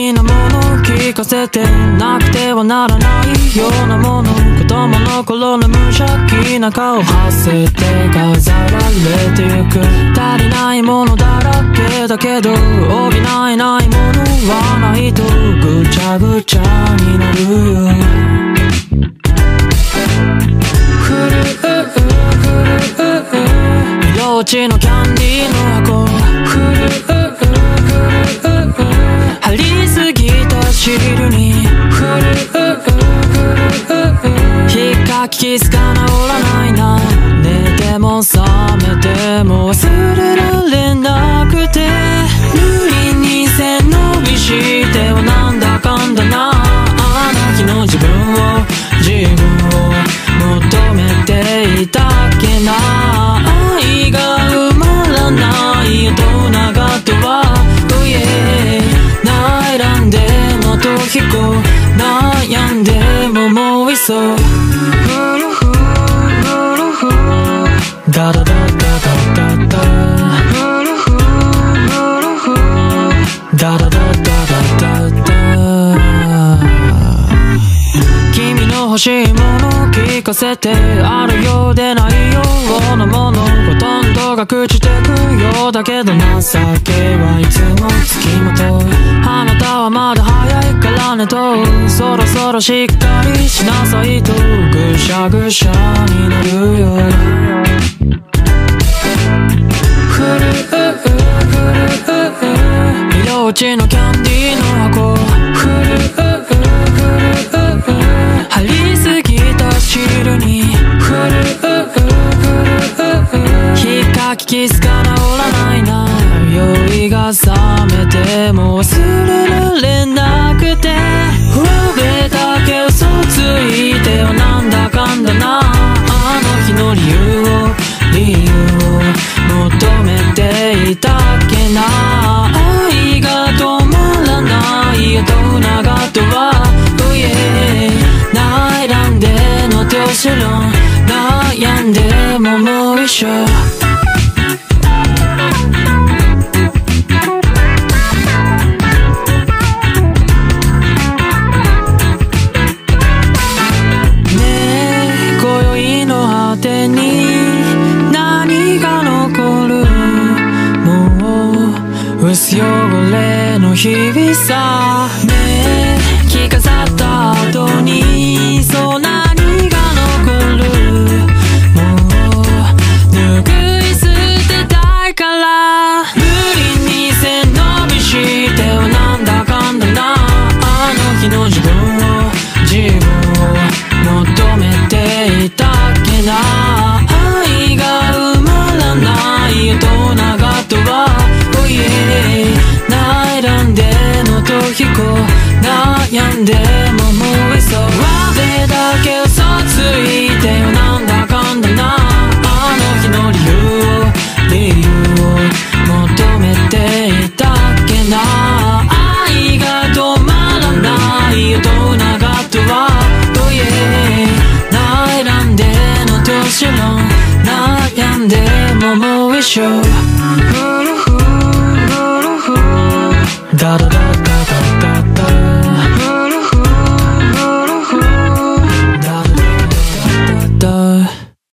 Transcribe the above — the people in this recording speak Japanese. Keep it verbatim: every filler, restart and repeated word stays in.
きなもの聞かせて、なくてはならないようなもの。子供の頃の無邪気な顔はせて飾られてゆく。足りないものだらけだけど補えないものはないとぐちゃぐちゃになるよ。ふるふる色落ちのキャンディーの箱。ふるふる張りすぎたシールにふるひっかきキスが治らないな。寝ても覚めても忘れられなくて、無理に背伸びしてはなんだかんだな。あの日の自分を自分を求めていたっけな。愛が埋まらない大人がとは、oh yeah、悩んでもとひこ悩んでももういそう。ダダダダダダダダダダダダダ。君の欲しいもの聞かせて、あるようでないようなもの。ほとんどが朽ちてくようだけど、情けはいつもつきまとう。あなたはまだ早いからねと、そろそろしっかりしなさいとぐしゃぐしゃになるよ。ふる色落ちのキャンディーの箱。ふる張りすぎたシールにふるひっかきキスが治らないな。酔いが覚めても忘れられなくて、上辺だけ嘘ついてはなんだかんだな。あの日の理由を理由を求めていたっけな。愛が止まらない大人がとは、oh yeah、悩んでのどうしろ悩んでももう一緒。薄汚れの日々さ、ねえ着飾った後にそう何が残る。もう拭い捨てたいから、無理に背伸びしてはなんだかんだな。あの日の自分を自分を求めていたっけな。愛が埋まらない大人がとは、悩んでのとひこ悩んでももういそう。わべだけ